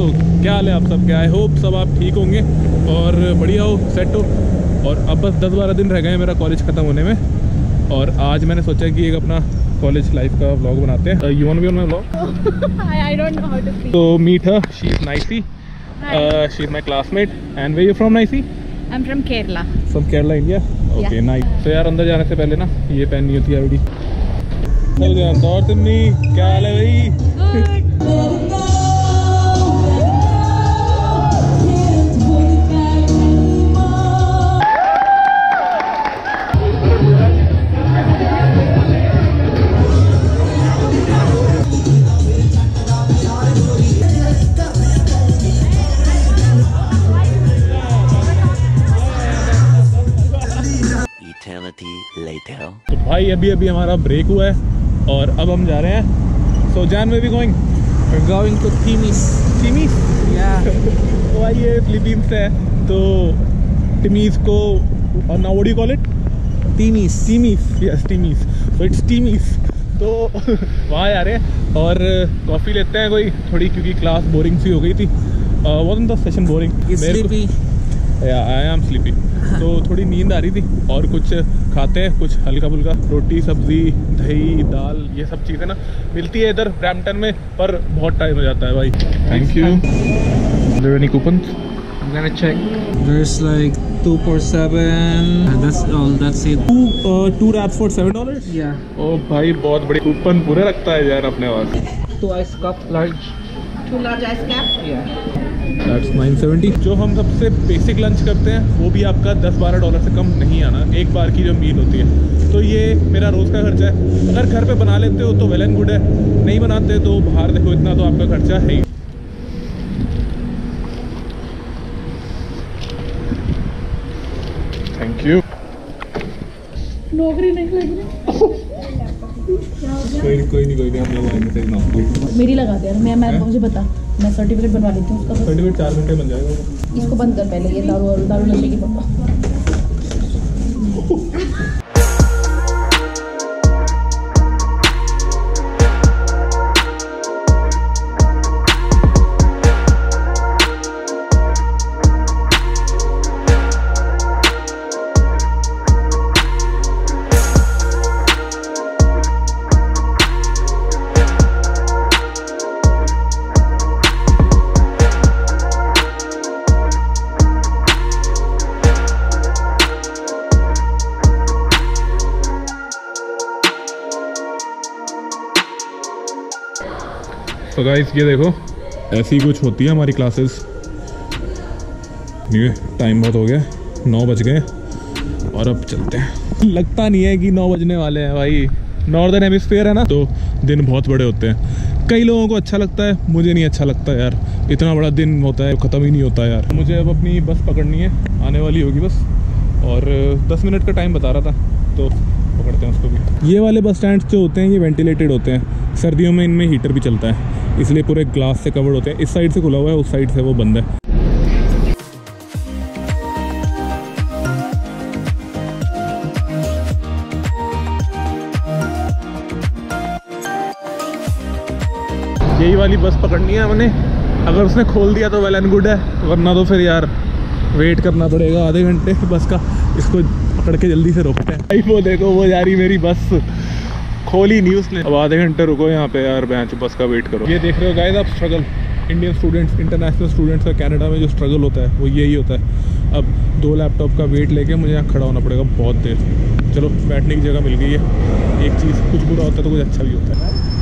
दोस्तों, क्या हाल है आप सब? क्या आई होप सब आप ठीक होंगे और बढ़िया हो, सेट हो। और अब बस 10-12 दिन रह गए हैं मेरा कॉलेज ख़त्म होने में। और आज मैंने सोचा कि एक अपना कॉलेज लाइफ का व्लॉग बनाते हैं। You want to be on my vlog? I don't know how to speak. So meet her, she is Nicey. She is my classmate. And where you from, Nicey? I'm from Kerala. From Kerala, India. Okay, Yeah. nice. तो यार अंदर जाने से पहले ना ये पहननी होती है आईडी। और तुमनी क्या हाल है भाई? तो भाई अभी हमारा ब्रेक हुआ है और अब हम जा रहे हैं। सो जैन में भी going to Timis. Timmies. Yeah. तो भाई ये फिलीपींस है, तो टिमीज को now what do you call it? Timis. Timmies, yes Timmies. So it's Timmies. तो वहाँ जा रहे हैं और कॉफ़ी लेते हैं कोई थोड़ी, क्योंकि क्लास बोरिंग सी हो गई थी। Wasn't the session boring? Sleepy. I am sleepy. तो थोड़ी नींद आ रही थी और कुछ खाते हैं, कुछ हल्का फुल्का, रोटी सब्जी दही दाल ये सब चीज़ें ना मिलती है इधर ब्रैम्पटन में, पर बहुत टाइम हो जाता है भाई। Thank you. There any coupons? I'm gonna check. There's like 2 for 7. That's all. That's it. Two wraps for $7? Yeah. ओ भाई बहुत बड़ी कूपन पूरे रखता है यार अपने पास। 2 ice cup large. 2 large ice cap. Yeah. That's 970। जो हम सबसे बेसिक लंच करते हैं वो भी आपका $10-12 से कम नहीं आना, एक बार की जो मील होती है। तो ये मेरा रोज़ का खर्चा है। अगर घर पे बना लेते हो तो वेल एंड गुड है, नहीं बनाते तो बाहर देखो इतना तो आपका खर्चा है ही। Thank you. नौकरी नहीं लग रही। कोई नहीं हम लोग आएंगे तेरी नौकरी। मेरी लगा दे यार, मैं मुझे बता, मैं सर्टिफिकेट बनवा लेती हूँ उसका। सर्टिफिकेट 4 घंटे बन जाएगा। इसको बंद कर पहले, ये दारू नशे की पक्का। तो गाइस ये देखो ऐसी कुछ होती है हमारी क्लासेस। ये टाइम बहुत हो गया, 9 बज गए और अब चलते हैं। लगता नहीं है कि 9 बजने वाले हैं भाई। नॉर्दर्न हेमिस्फीयर है ना, तो दिन बहुत बड़े होते हैं। कई लोगों को अच्छा लगता है, मुझे नहीं अच्छा लगता यार। इतना बड़ा दिन होता है, ख़त्म ही नहीं होता यार। मुझे अब अपनी बस पकड़नी है, आने वाली होगी बस, और 10 मिनट का टाइम बता रहा था, तो पकड़ते हैं उसको भी। ये वाले बस स्टैंड जो होते हैं ये वेंटिलेटेड होते हैं, सर्दियों में इनमें हीटर भी चलता है, इसलिए पूरे ग्लास से कवर्ड होते हैं। इस साइड से खुला हुआ है, उस साइड से वो बंद है। यही वाली बस पकड़नी है हमने। अगर उसने खोल दिया तो वेल एंड गुड है, वरना तो फिर यार वेट करना पड़ेगा आधे घंटे बस का। इसको पकड़ के जल्दी से रोकते हैं। वो देखो वो जा रही मेरी बस, खोली नहीं उसने। अब आधे घंटे रुको यहाँ पे यार, बेंच बस का वेट करो। ये देख रहे हो गाइस आप struggle, Indian students, international students का कनाडा में जो स्ट्रगल होता है वो यही होता है। अब 2 लैपटॉप का वेट लेके मुझे यहाँ खड़ा होना पड़ेगा बहुत देर। चलो बैठने की जगह मिल गई है। एक चीज़, कुछ बुरा होता है तो कुछ अच्छा भी होता है।